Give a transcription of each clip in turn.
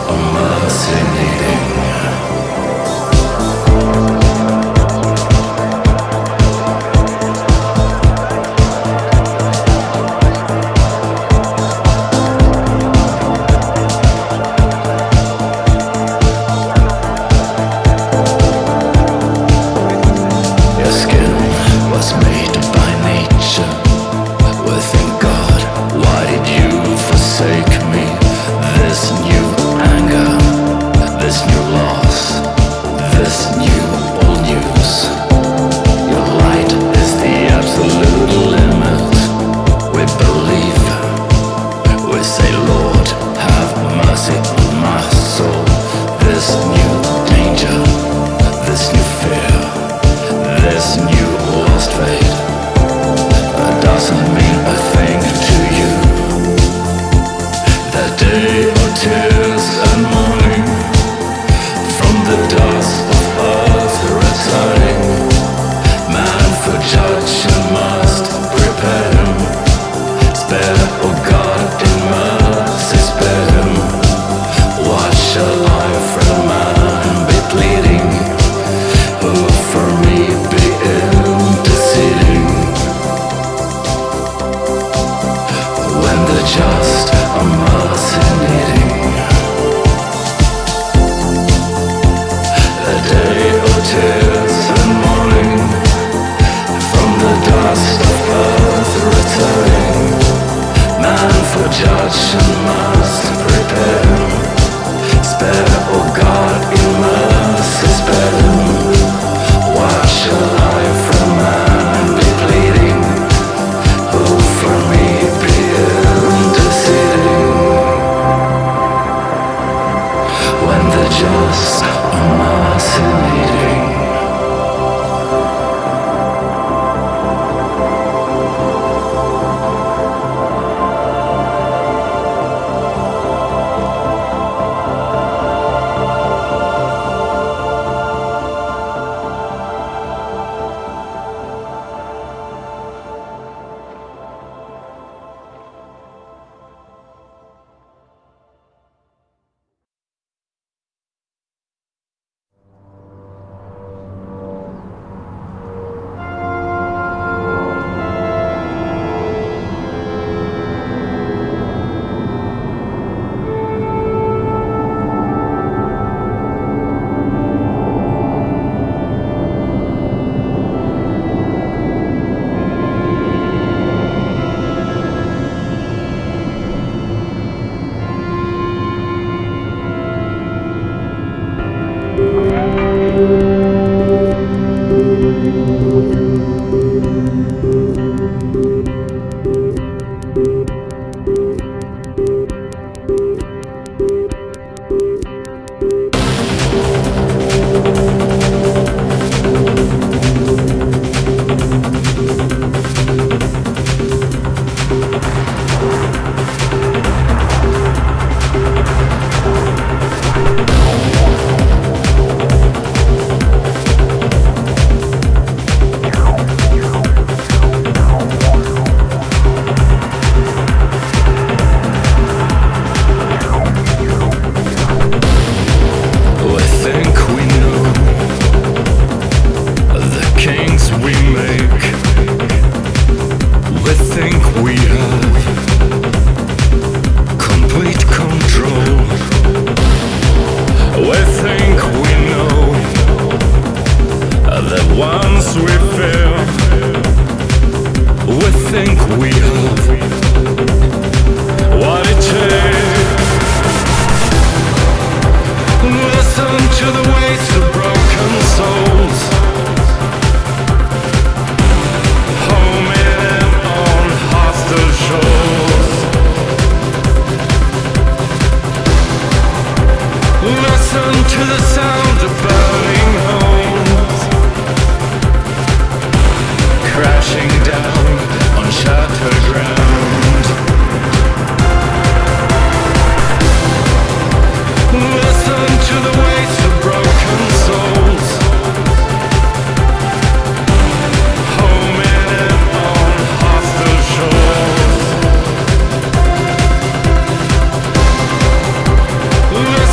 Listen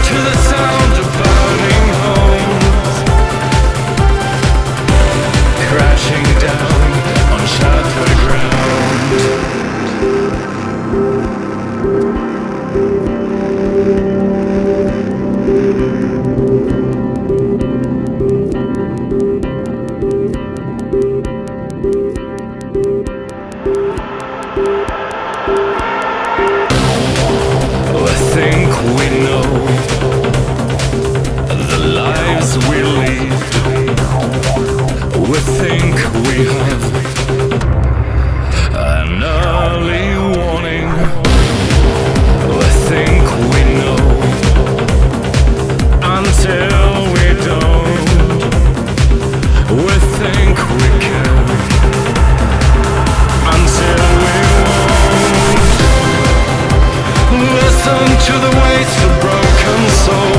to the sound of burning homes, crashing down on shattered ground. I think we know the lives we lead. We think we have an early warning. We think we know until we don't. We think we can until we won't. Listen to the weight of broken souls.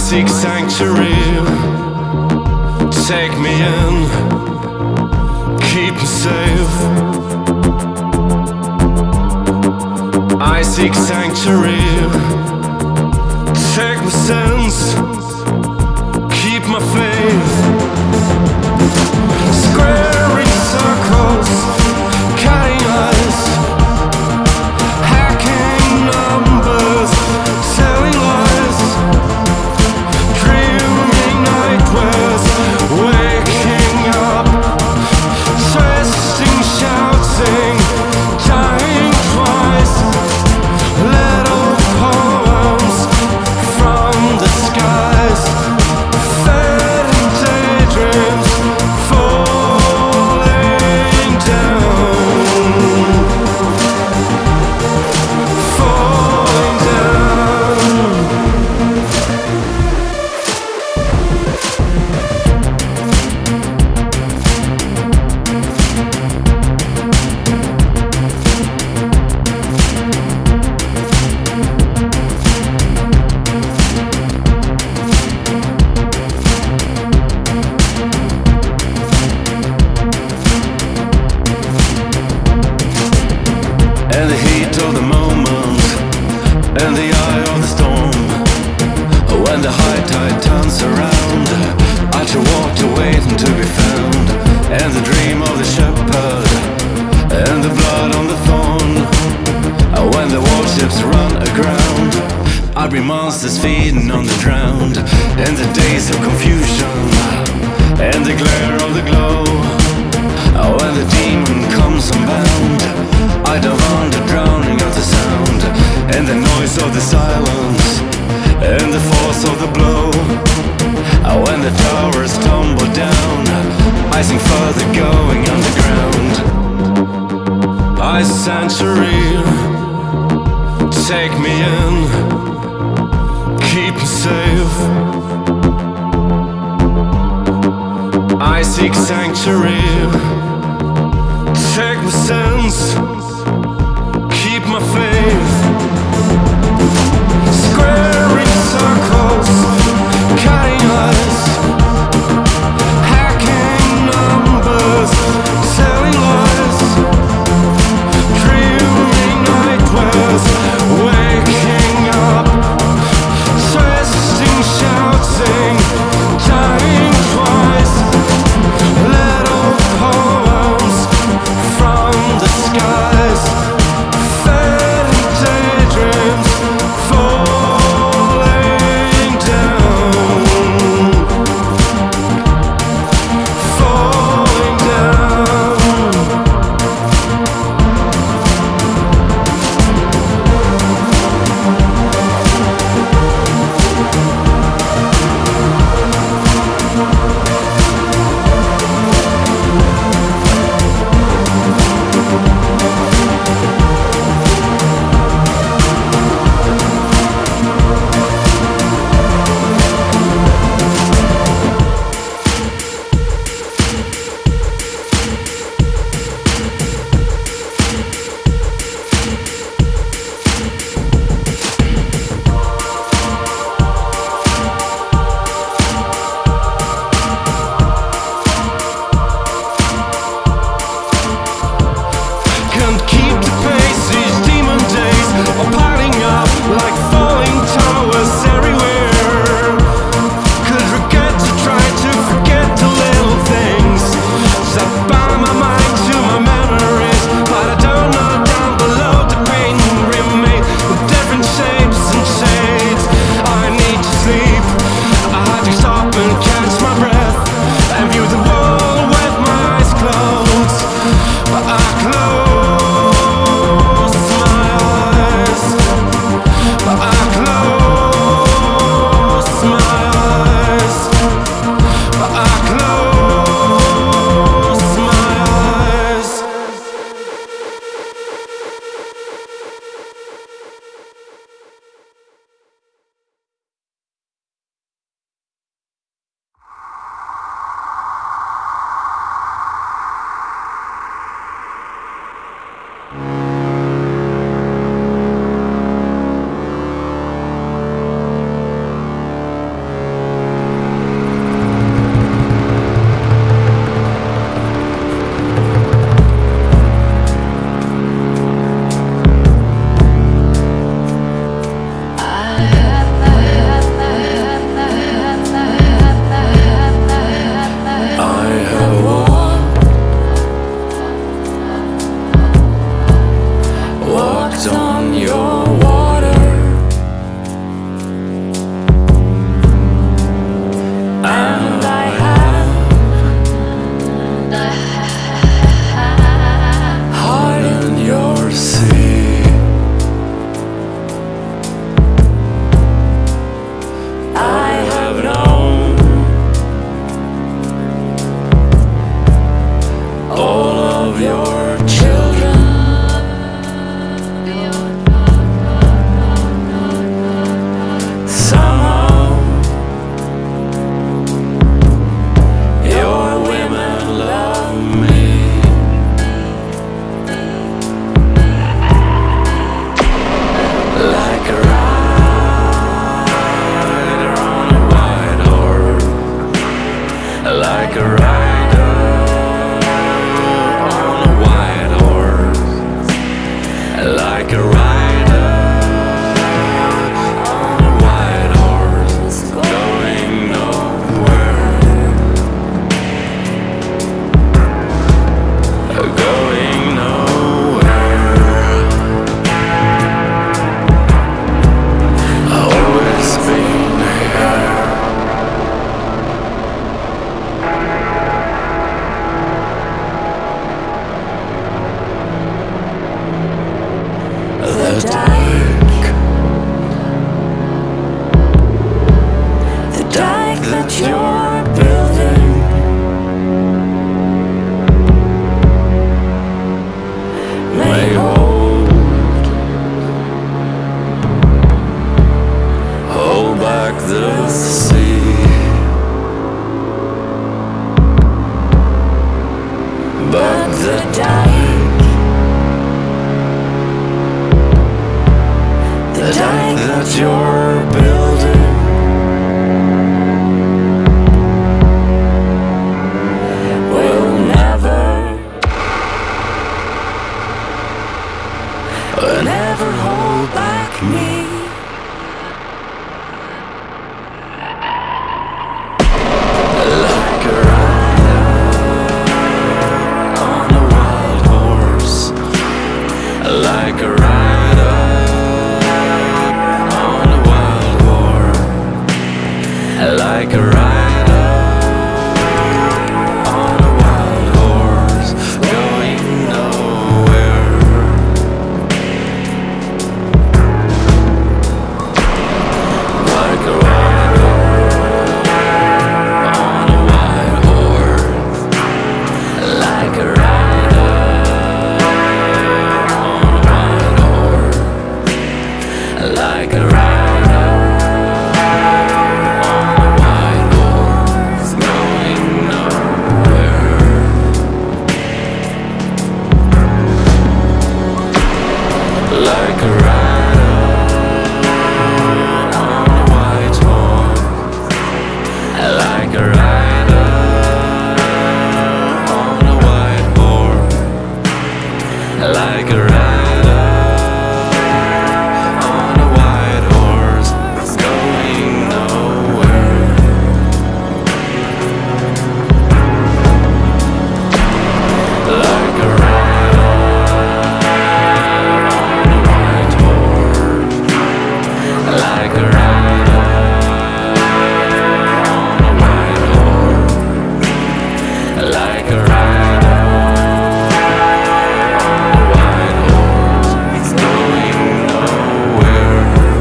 seek sanctuary. Take me in, keep me safe. I seek sanctuary. Take my sins, keep my faith. Squaring circles, cutting eyes, hacking numbers, telling lies, dreaming nightmares, waking up, twisting, shouting, dying twice. Little poems from the skies, fed in daydreams, falling down, falling down. And the heat of the moment, and the eye of the storm. When the high tide turns around, I shall walk to wait and to be found. And the dream of the shepherd, and the blood on the thorn. When the warships run aground, I'll be monsters feeding on the drowned. In the days of confusion, and the glare of the glow. When the demon comes unbound, I dive under, drowning of the sound, and the noise of the silence, and the force of the blow. When the towers tumble down, I sing further, going underground. I sanctuary, take me in, keep me safe. I seek sanctuary. Take my sins, keep my faith. Squaring circles, cutting eyes, hacking numbers, telling lies, dreaming nightmares, waking up, twisting, shouting, dying twice. Little poems from the like a rider on a wild horse, going nowhere. Like a rider on a wild horse, like a rider on a wild horse, like a rider. Like a rider on a white horse, like a rider on a white horse, like a rider on a white horse, going nowhere. Like a rider like a rider on a white horse, like a rider on a white horse, going nowhere,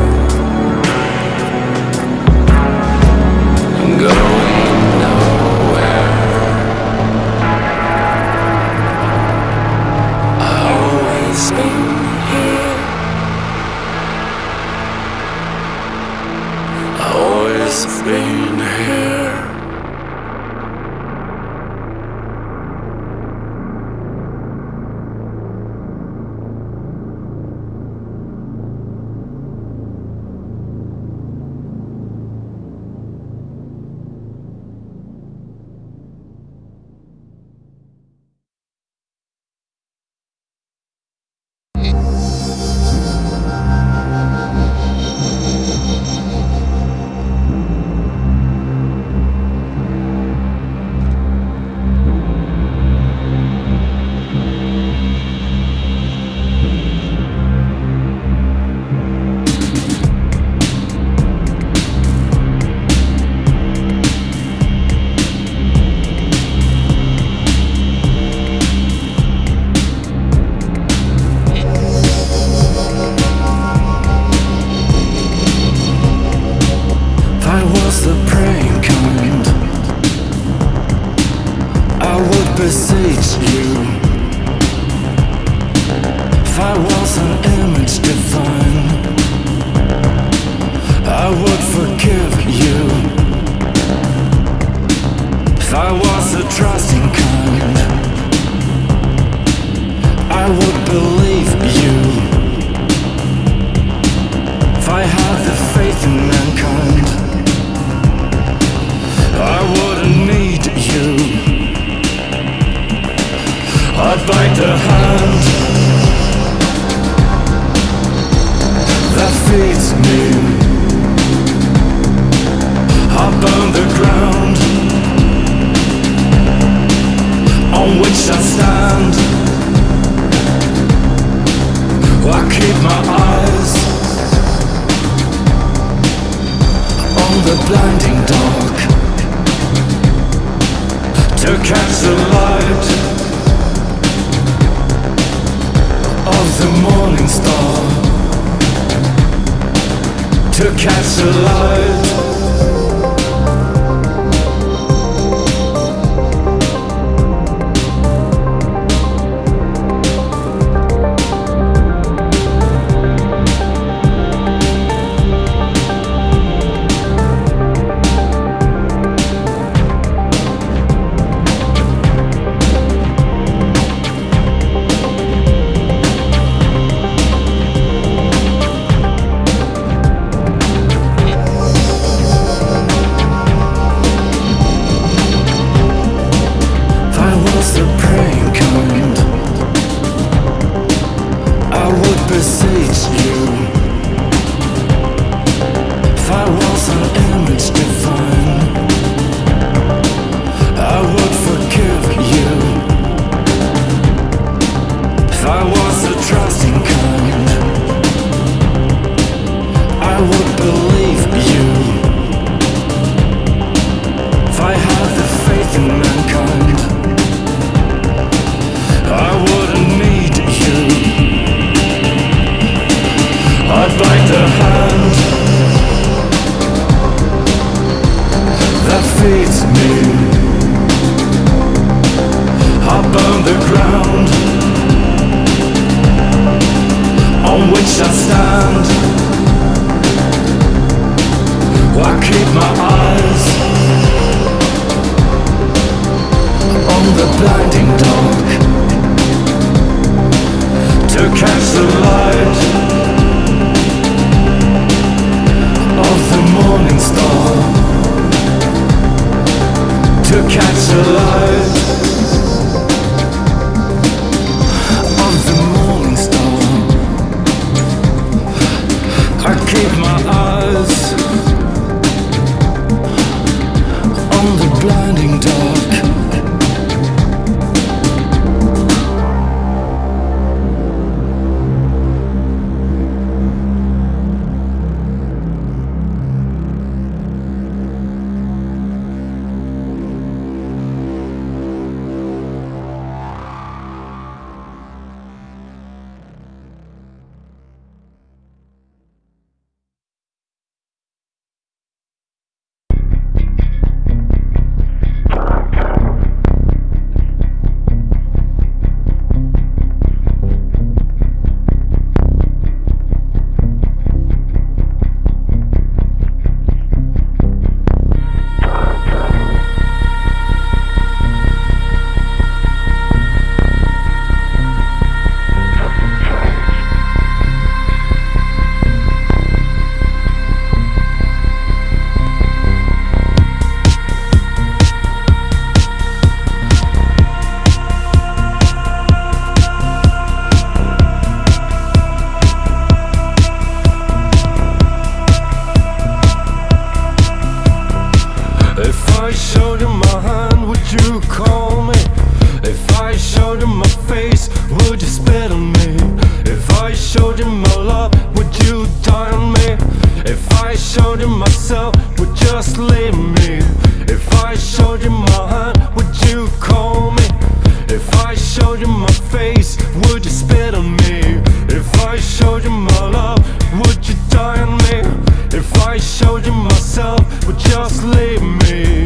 going nowhere. I've always been here. Always been here. Beseech you, if I was an image divine, I would forgive you. If I was a trusting kind, I would believe you. If I had the faith in mankind, I wouldn't need you. I'd bite the hand that feeds me. I'd burn the ground on which I stand. I keep my eyes on the blinding dark to catch the light of the morning star, to catch the light. blinding dark, to catch the light of the morning star, to catch the light of the morning star. I keep my eyes on the blinding dark. If I showed you my hand, would you call me? If I showed you my face, would you spit on me? If I showed you my love, would you die on me? If I showed you myself, would you just leave me? If I showed you my hand, would you call me? If I showed you my face, would you spit on me? If I showed you my love, would you die on me? If I showed you myself, would you just leave me?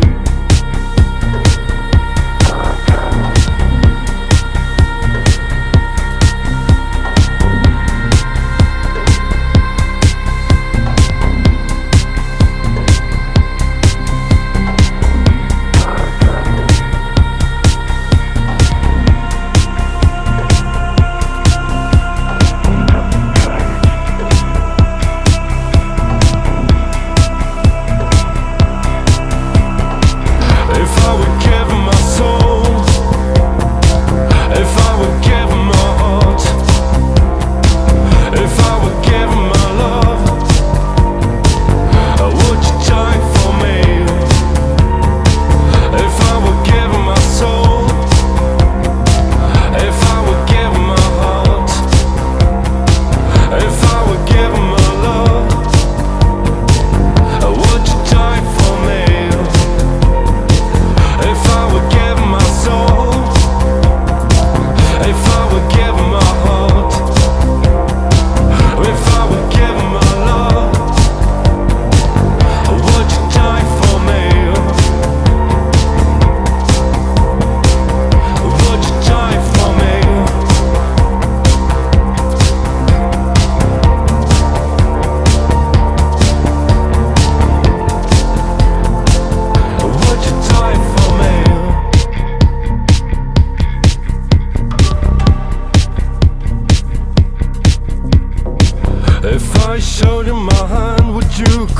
If I showed you my hand, would you